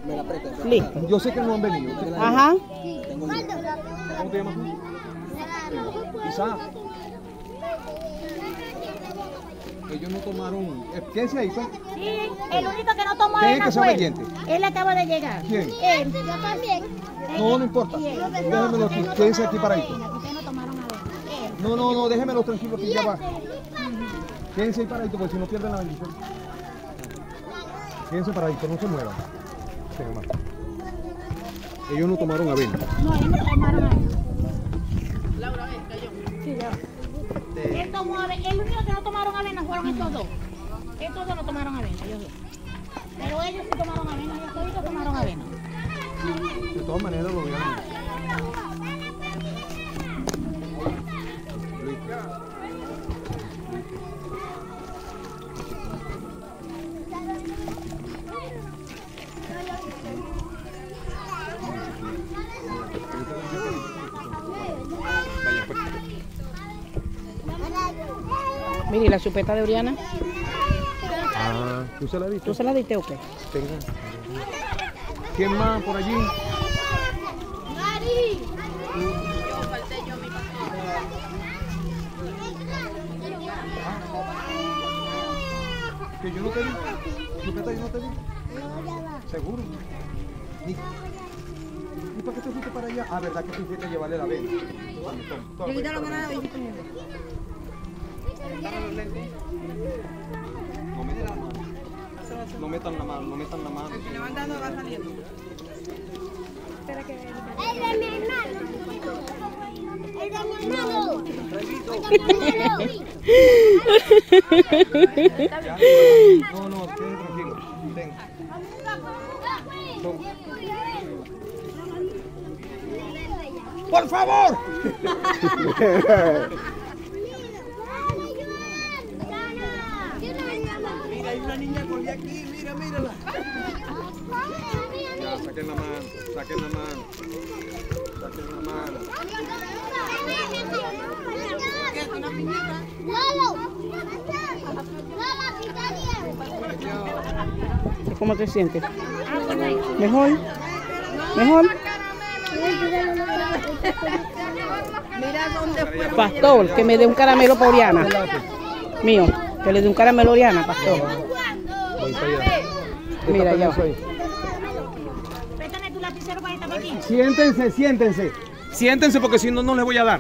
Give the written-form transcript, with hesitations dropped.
Listo. Yo sé que no han venido. Ajá. ¿Cómo te llamas tú? Isaac. Ellos no tomaron. Quédense ahí, pues. Sí, el único que no tomó ¿Quién es avena que sea fue obediente? él acaba de llegar. ¿Quién? Él. Yo también. No, no importa. Déjenmelo aquí. Quédense aquí paradito. Ustedes no tomaron avena. Él. No, déjenmelo tranquilo que ya va. Quédense ahí paradito, porque si no pierden la bendición. Quédense paradito, no se muevan. Venga, más. Ellos no tomaron avena. No, ellos no tomaron avena. Laura, ven, cayó. Sí, ya. Él tomó avena. El único que no tomaron avena fueron estos dos. Estos dos no tomaron avena, ellos dos. Pero ellos sí tomaron avena, ellos toditos tomaron avena. De todas maneras lo vieron. Mire, ¿y la chupeta de Oriana? Ah, ¿tú se la diste? ¿Tú se la diste o qué? Tenga. ¿Quién más por allí? ¡Mari! Que yo no te vi. Chupeta, yo no te vi. ¿Seguro? ¿Y para qué te fuiste para allá? Ah, ¿verdad que tú fuiste a llevarle la vena? Yo quité la mano y no metan la mano. No metan la mano. Si le van dando va saliendo. ¡El de mi hermano! ¡El de mi hermano! No, queden tranquilos. Ven. ¡Por favor! Mira, hay una niña corría aquí, mírala. Ya, saquen la mano. Saquen la mano. ¿Cómo te sientes? ¿Mejor? ¿Mejor? Mira dónde fue. Pastor, que me dé un caramelo para Oriana. Mío, que le dé un caramelo a Oriana, pastor. Voy para allá. Mira, ya va. Préstame tu lapicero para esta pequeña. Siéntense. Siéntense porque si no, no les voy a dar.